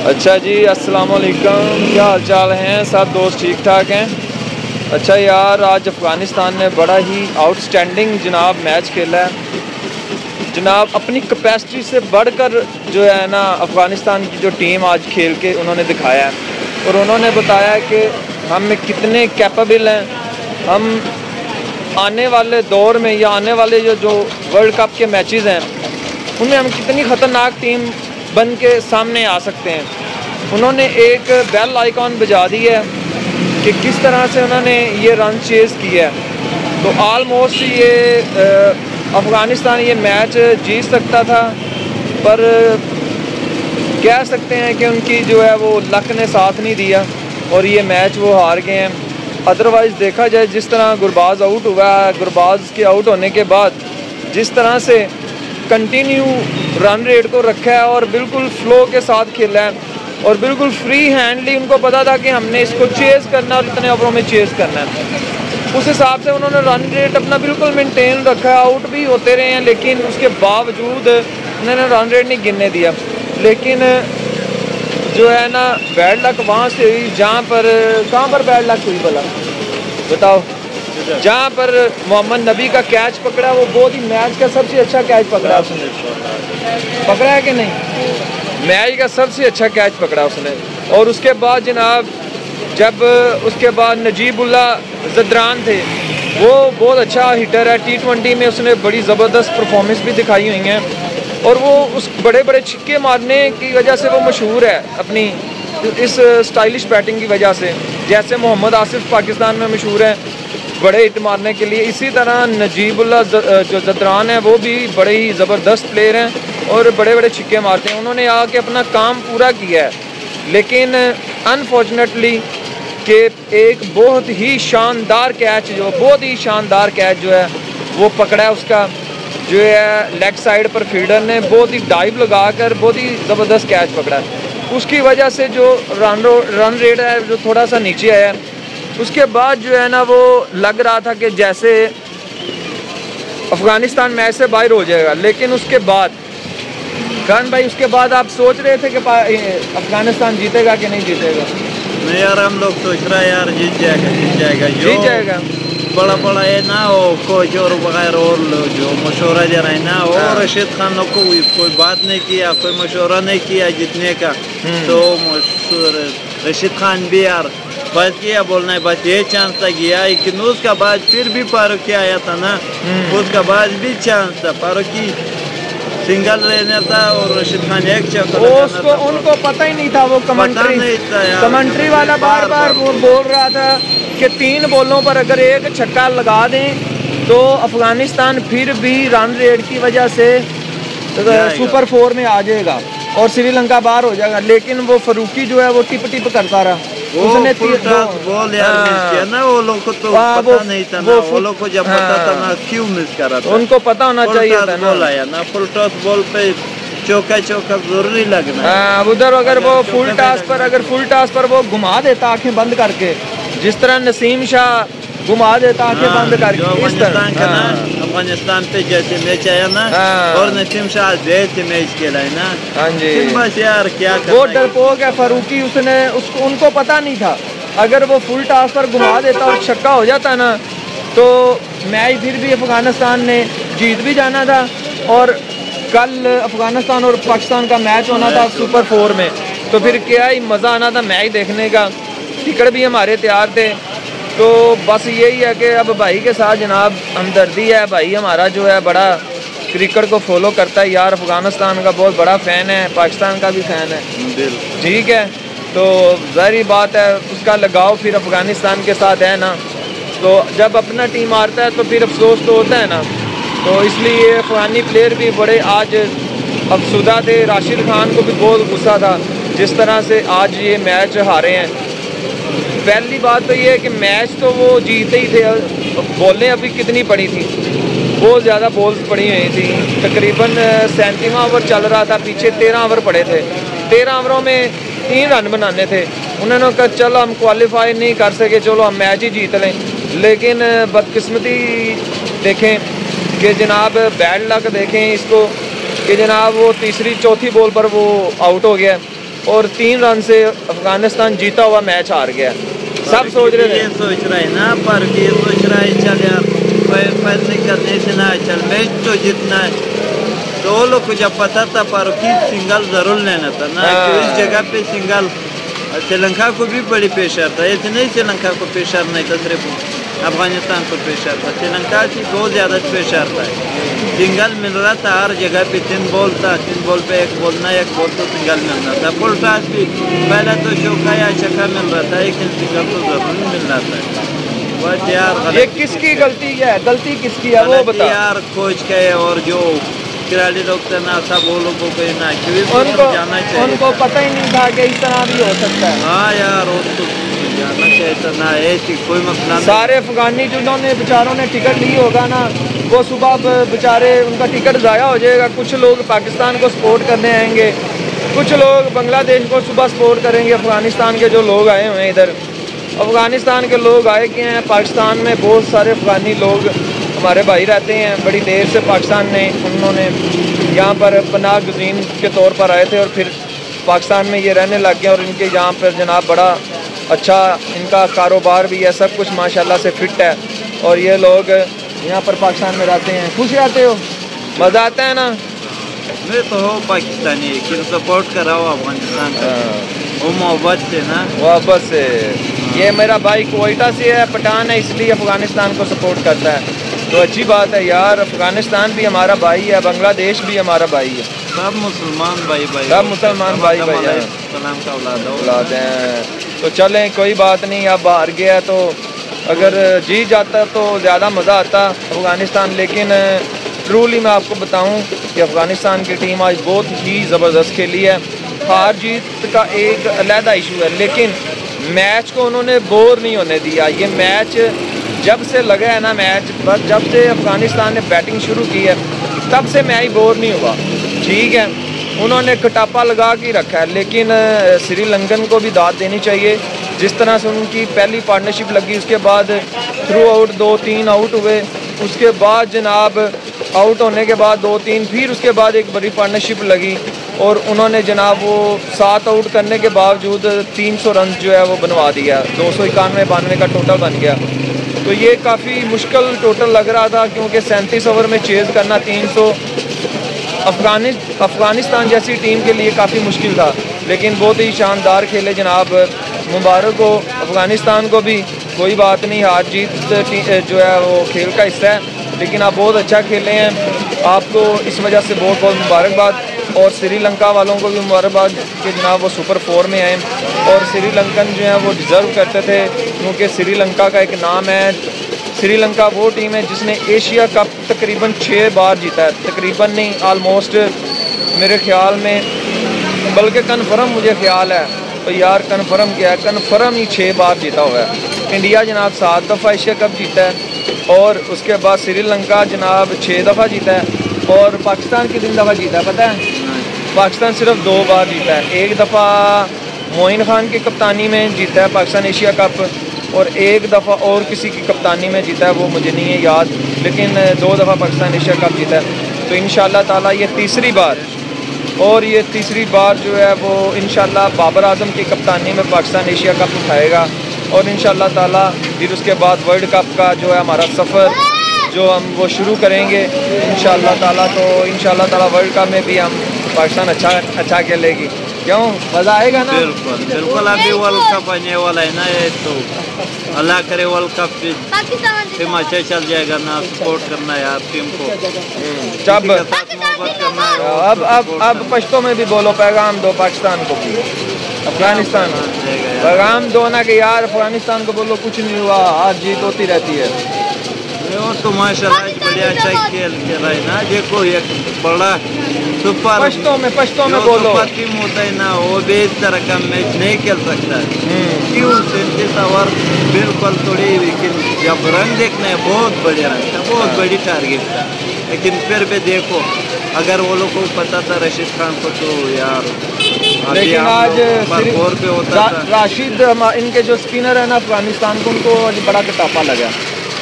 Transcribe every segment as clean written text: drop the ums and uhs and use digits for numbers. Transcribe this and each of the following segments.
अच्छा जी, अस्सलाम वालेकुम। क्या हाल चाल हैं? सब दोस्त ठीक ठाक हैं? अच्छा यार, आज अफ़गानिस्तान ने बड़ा ही आउटस्टैंडिंग जनाब मैच खेला है जनाब। अपनी कैपेसिटी से बढ़कर जो है ना, अफ़गानिस्तान की जो टीम आज खेल के उन्होंने दिखाया है और उन्होंने बताया कि हम में कितने कैपेबल हैं। हम आने वाले दौर में या आने वाले जो वर्ल्ड कप के मैचेस हैं उनमें हम कितनी ख़तरनाक टीम बन के सामने आ सकते हैं। उन्होंने एक बेल आइकॉन बजा दी है कि किस तरह से उन्होंने ये रन चेज़ किया है। तो आलमोस्ट ये अफ़गानिस्तान ये मैच जीत सकता था, पर कह सकते हैं कि उनकी जो है वो लक ने साथ नहीं दिया और ये मैच वो हार गए हैं। अदरवाइज़ देखा जाए जिस तरह गुरबाज आउट हुआ है, गुरबाज के आउट होने के बाद जिस तरह से कंटिन्यू रन रेट को रखा है और बिल्कुल फ्लो के साथ खेला है और बिल्कुल फ्री हैंडली उनको पता था कि हमने इसको चेज़ करना और इतने ओवरों में चेज़ करना है। उस हिसाब से उन्होंने रन रेट अपना बिल्कुल मेंटेन रखा है। आउट भी होते रहे हैं लेकिन उसके बावजूद उन्होंने रन रेट नहीं गिनने दिया। लेकिन जो है ना, बैड लक वहाँ से हुई जहाँ पर, कहाँ पर बैड लक हुई भला बताओ? जहाँ पर मोहम्मद नबी का कैच पकड़ा, वो बहुत ही मैच का सबसे अच्छा कैच पकड़ा उसने। पकड़ा है कि नहीं? मैच का सबसे अच्छा कैच पकड़ा उसने। और उसके बाद जनाब, जब उसके बाद नजीबुल्लाह ज़दरान थे, वो बहुत अच्छा हिटर है। T20 में उसने बड़ी ज़बरदस्त परफॉर्मेंस भी दिखाई हुई हैं और वो उस बड़े बड़े छिक्के मारने की वजह से वो मशहूर है अपनी इस स्टाइलिश बैटिंग की वजह से। जैसे मोहम्मद आसिफ पाकिस्तान में मशहूर है बड़े हिट मारने के लिए, इसी तरह नजीबुल्लाह जो ज़दरान है वो भी बड़े ही ज़बरदस्त प्लेयर हैं और बड़े बड़े छिक्के मारते हैं। उन्होंने आके अपना काम पूरा किया है, लेकिन अनफॉर्चुनेटली कि एक बहुत ही शानदार कैच, बहुत ही शानदार कैच जो है वो पकड़ा है उसका, जो है लेग साइड पर फील्डर ने बहुत ही डाइव लगाकर बहुत ही ज़बरदस्त कैच पकड़ा है। उसकी वजह से जो रन रेट है जो थोड़ा सा नीचे आया है। उसके बाद जो है ना, वो लग रहा था कि जैसे अफ़गानिस्तान मैच से बाहर हो जाएगा। लेकिन उसके बाद खान भाई, उसके बाद आप सोच रहे थे कि अफ़गानिस्तान जीतेगा कि नहीं जीतेगा? नहीं यार, हम लोग सोच रहे हैं यार जीत जाएगा जीत जाएगा। बड़ा बड़ा है ना वो कोच और वगैरह और जो मशवरा दे रहे हैं ना, और रशीद खान लोग को कोई बात नहीं किया, कोई मशवरा नहीं किया जीतने का। तो रशीद खान भी यार बात किया, बोलना है बस ये चांस था गया, लेकिन उसका बाद फिर भी फारूकी आया था ना, उसका बाद भी चांस था। फारूकी सिंगल लेना था और रशीद खान एक चक्कर उसको उनको पता ही नहीं था। वो कमेंट्री वाला बार बार वो बोल रहा था कि 3 बॉलों पर अगर एक छक्का लगा दें तो अफ़गानिस्तान फिर भी रन रेट की वजह से सुपर 4 में आ जाएगा और श्रीलंका बाहर हो जाएगा। लेकिन वो फारूकी जो है वो टिप करता रहा। उसने बॉल यार मिस किया ना, वो लोग को तो पता नहीं था ना, वो लोग को जब पता था ना क्यों मिस कर रहा था, उनको पता होना चाहिए था ना। बॉल आया ना, फुल टॉस बॉल पे चौका जरूरी लगना है। उधर अगर वो फुल टॉस पर वो घुमा देता आंखें बंद करके, जिस तरह नसीम शाह घुमा देता आंखें बंद करके, अफगानिस्तान पे जैसे मैच आया ना और नसीम शाह जैसे मैच खेला है ना। हाँ जी, बस यार क्या वो डरपोक है फारूकी। उनको पता नहीं था, अगर वो फुल टॉस पर घुमा देता और छक्का हो जाता ना तो मैच फिर भी अफगानिस्तान ने जीत भी जाना था। और कल अफगानिस्तान और पाकिस्तान का मैच होना था सुपर 4 में, तो फिर क्या ही मज़ा आना था मैच देखने का। टिकट भी हमारे तैयार थे। तो बस यही है कि अब भाई के साथ जनाब हमदर्दी है। भाई हमारा जो है बड़ा क्रिकेट को फॉलो करता है यार, अफ़गानिस्तान का बहुत बड़ा फ़ैन है, पाकिस्तान का भी फ़ैन है। ठीक है, तो ज़ाहिर बात है उसका लगाव फिर अफ़गानिस्तान के साथ है ना। तो जब अपना टीम हारता है तो फिर अफसोस तो होता है ना। तो इसलिए अफ़गानी प्लेयर भी बड़े आज अफसुदा थे। राशिद खान को भी बहुत गुस्सा था जिस तरह से आज ये मैच हारे हैं। पहली बात तो ये है कि मैच तो वो जीते ही थे। बॉलें अभी कितनी पड़ी थी, बहुत ज़्यादा बॉल्स पड़ी हुई थी। तकरीबन 37वां ओवर चल रहा था, पीछे 13 ओवर पड़े थे। 13 ओवरों में 3 रन बनाने थे। उन्होंने कहा चलो हम क्वालिफाई नहीं कर सके, चलो हम मैच ही जीत लें। लेकिन बदकिस्मती देखें कि जनाब, बैड लक देखें इसको कि जनाब वो तीसरी चौथी बॉल पर वो आउट हो गया। और 3 रन से अफगानिस्तान जीता हुआ मैच हार गया। सब सोच रहे थे, ये सोच रहा है ना, पर ये सोच रहा है चल यार पैसे करने से ना चल मैच तो जीतना है। तो वो लोग को जब पता था पर सिंगल जरूर लेना था ना, कि इस जगह पे सिंगल श्रीलंका को भी बड़ी प्रेशर था। ऐसे नहीं श्रीलंका को प्रेशर नहीं था, सिर्फ अफगानिस्तान को प्रेशर था, श्रीलंका की बहुत ज़्यादा प्रेशर था। सिंगल मिल रहा था हर जगह पे, 3 बॉल था, 3 बॉल पे 1 बॉल ना 1 बॉल तो सिंगल मिल रहा था। फुल टॉस भी पहले तो चौका या छक्का मिल रहा था, लेकिन सिंगल तो जरूर मिल रहा था। बस यार ये किसकी गलती है? गलती किसकी है वो बता यार, कोच का है और जो खिलाड़ी लोग थे ना, सब वो लोगों को ना उनको जाना चाहिए, उनको पता ही नहीं था कि इस तरह भी हो सकता है। हाँ यार, वो तो जाना चाहिए था ना, ऐसी कोई मसला नहीं। सारे अफगानी जिन्होंने बेचारों ने टिकट ली होगा ना, वो सुबह बेचारे उनका टिकट ज़ाया हो जाएगा। कुछ लोग पाकिस्तान को सपोर्ट करने आएंगे, कुछ लोग बांग्लादेश को सुबह सपोर्ट करेंगे। अफगानिस्तान के जो लोग आए हुए हैं इधर, अफगानिस्तान के लोग आए कि हैं, पाकिस्तान में बहुत सारे अफगानी लोग हमारे भाई रहते हैं। बड़ी देर से पाकिस्तान ने उन्होंने यहाँ पर पनाह गुज़ीन के तौर पर आए थे और फिर पाकिस्तान में ये रहने लग गए और इनके यहाँ पर जनाब बड़ा अच्छा इनका कारोबार भी है, सब कुछ माशाल्लाह से फिट है। और ये लोग यहाँ पर पाकिस्तान में रहते हैं। खुश रहते हो? मज़ा आता है ना? मैं तो हो पाकिस्तानी, लेकिन सपोर्ट कर रहा हूँ अफगानिस्तान का, वो मोहब्बत से ना, मोहब्बत से। ये मेरा भाई कोयटा से है, पठान है, इसलिए अफगानिस्तान को सपोर्ट करता है। तो अच्छी बात है यार, अफगानिस्तान भी हमारा भाई है, बांग्लादेश भी हमारा भाई है, सब मुसलमान भाई भाई, सब मुसलमान भाई भाई हैं, सलाम का औलाद हैं। तो चलें, कोई बात नहीं, अब हार गया तो अगर जीत जाता तो ज़्यादा मज़ा आता अफगानिस्तान। लेकिन ट्रूली मैं आपको बताऊं कि अफगानिस्तान की टीम आज बहुत ही ज़बरदस्त खेली है। हार जीत का एक अलहदा इशू है, लेकिन मैच को उन्होंने बोर नहीं होने दिया। ये मैच जब से लगा है ना, मैच बस जब से अफगानिस्तान ने बैटिंग शुरू की है तब से मैच बोर नहीं हुआ। ठीक है, उन्होंने कटापा लगा के रखा है, लेकिन श्रीलंकन को भी दाद देनी चाहिए। जिस तरह से उनकी पहली पार्टनरशिप लगी, उसके बाद थ्रू आउट 2-3 आउट हुए, उसके बाद जनाब आउट होने के बाद 2-3, फिर उसके बाद एक बड़ी पार्टनरशिप लगी और उन्होंने जनाब वो 7 आउट करने के बावजूद 300 रन जो है वो बनवा दिया, 291-92 का टोटल बन गया। तो ये काफ़ी मुश्किल टोटल लग रहा था, क्योंकि 37 ओवर में चेज़ करना 300 अफगानिस्तान जैसी टीम के लिए काफ़ी मुश्किल था। लेकिन बहुत ही शानदार खेले जनाब, मुबारक हो अफ़गानिस्तान को भी। कोई बात नहीं, हार जीत जो है वो खेल का हिस्सा है, लेकिन आप बहुत अच्छा खेले हैं, आपको इस वजह से बहुत बहुत मुबारकबाद। और श्रीलंका वालों को भी मुबारकबाद कि जनाब वो सुपर 4 में आए। और श्रीलंकन जो है वो डिज़र्व करते थे, क्योंकि श्रीलंका का एक नाम है, श्रीलंका वो टीम है जिसने एशिया कप तकरीबन 6 बार जीता है, तकरीबन नहीं ऑलमोस्ट मेरे ख्याल में, बल्कि कन्फर्म मुझे ख्याल है, तो यार कन्फर्म क्या है, कन्फर्म ही 6 बार जीता हुआ है। इंडिया जनाब 7 दफ़ा एशिया कप जीता है और उसके बाद श्रीलंका जनाब 6 दफ़ा जीता है। और पाकिस्तान कितनी दफ़ा जीता है पता है? पाकिस्तान सिर्फ 2 बार जीता है। एक दफ़ा मोइन खान की कप्तानी में जीता है पाकिस्तान एशिया कप, और एक दफ़ा और किसी की कप्तानी में जीता है, वो मुझे नहीं है याद, लेकिन 2 दफ़ा पाकिस्तान एशिया कप जीता है। तो इंशाल्लाह ताला ये तीसरी बार, और ये तीसरी बार जो है वो इंशाल्लाह बाबर आजम की कप्तानी में पाकिस्तान एशिया कप उठाएगा। और इंशाल्लाह ताला फिर उसके बाद वर्ल्ड कप का जो है हमारा सफ़र जो हम वो शुरू करेंगे इंशाल्लाह ताला। तो इंशाल्लाह ताला वर्ल्ड कप में भी हम पाकिस्तान अच्छा खेलेगी। क्यों, मज़ा आएगा ना? बिल्कुल बिल्कुल। अभी वर्ल्ड कप आने वाला है ना, ये तो अल्लाह करे वर्ल्ड कप टीम अच्छा चल जाएगा ना। सपोर्ट करना है आप टीम को, जब करना है। अब पश्तो में भी बोलो, पैगाम दो पाकिस्तान को भी, अफगानिस्तान पैगाम दो ना कि यार अफगानिस्तान को बोलो कुछ नहीं हुआ, हार जीत होती रहती है। वो तो माशाल्लाह बढ़िया अच्छा खेल खेला है ना। देखो एक बड़ा सुपर पश्तो में बोलो, टीम होता है ना, वो भी इस तरह का मैच नहीं खेल सकता है। क्यों 37 ओवर बिल्कुल थोड़ी, लेकिन जब रन देखना है बहुत बड़े रन था, बहुत बड़ी टारगेट था। लेकिन फिर भी देखो, अगर वो लोग को पता था रशीद खान को, तो यार लेकिन आज और पे होता था। राशिद इनके जो स्पिनर है ना अफगानिस्तान को, उनको आज बड़ा कटापा लगा।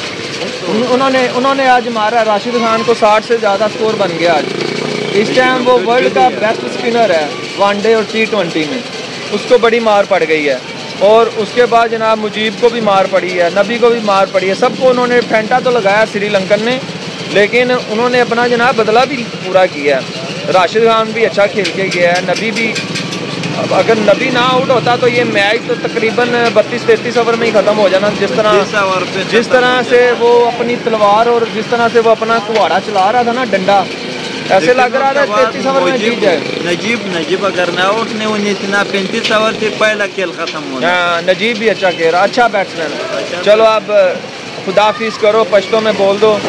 उन्होंने आज मारा राशिद खान को, 60 से ज़्यादा स्कोर बन गया आज। इस टाइम वो वर्ल्ड का बेस्ट स्पिनर है वनडे और T20 में। उसको बड़ी मार पड़ गई है। और उसके बाद जनाब मुजीब को भी मार पड़ी है, नबी को भी मार पड़ी है, सबको उन्होंने फेंटा तो लगाया श्रीलंकन ने, लेकिन उन्होंने अपना जनाब बदला भी पूरा किया। राशिद खान भी अच्छा खेल के गया है, नबी भी। अब अगर नबी ना आउट होता तो ये मैच तो तकरीबन 32-33 ओवर में ही ख़त्म हो जाना। जिस तरह से वो अपनी तलवार और जिस तरह से वो अपना कुहाड़ा चला रहा था ना, डंडा, ऐसे लग रहा था 33 ओवर में जीत जाए। नजीब अगर ना आउट नहीं होनी थी ना 35 ओवर से पहला खेल खत्म हो गया। हाँ, नजीब भी अच्छा खेल रहा, अच्छा बैट्समैन। चलो आप खुदाफिज करो, पश्तो में बोल दो।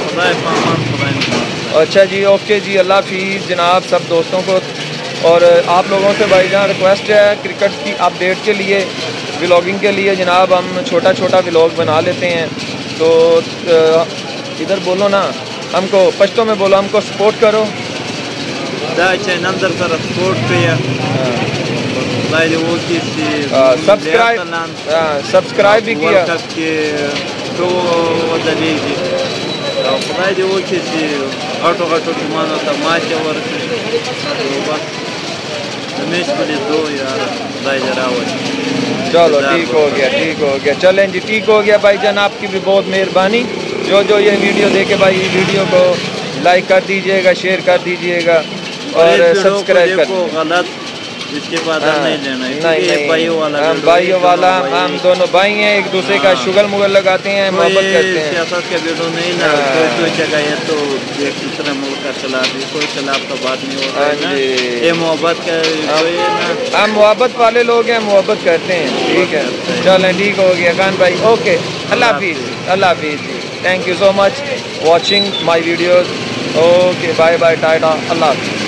अच्छा जी, ओके जी, अल्लाह हाफिज़ जनाब सब दोस्तों को। और आप लोगों से भाईजान रिक्वेस्ट है क्रिकेट की अपडेट के लिए, व्लॉगिंग के लिए जनाब हम छोटा छोटा व्लॉग बना लेते हैं। तो इधर बोलो ना, हमको पश्तो में बोलो, हमको सपोर्ट करो। सब्सक्राइब भी किया। चलो ठीक हो गया, चलें जी, ठीक हो गया भाईजान, आपकी भी बहुत मेहरबानी। जो ये वीडियो देखे भाई, वीडियो को लाइक कर दीजिएगा, शेयर कर दीजिएगा और सब्सक्राइब कर। इसके बाद नहीं लेना है, नहीं, भाइयों वाला हम दोनों भाई हैं, एक दूसरे का शुगल मुगल लगाते हैं, मोहब्बत करते हैं। सियासत का वीडियो नहीं ना, कोई जगह है तो एक दूसरे मुल्क का खिलाफ, कोई खिलाफ का बात नहीं होता है। ये मोहब्बत का, हम मोहब्बत वाले लोग हैं, मोहब्बत करते हैं। ठीक है, चलें, ठीक हो गया खान भाई, ओके, अल्लाह हाफिज़, अल्लाह हाफिज़, thank you so much watching my videos. Okay, bye bye, tata, अल्लाह हाफिज़।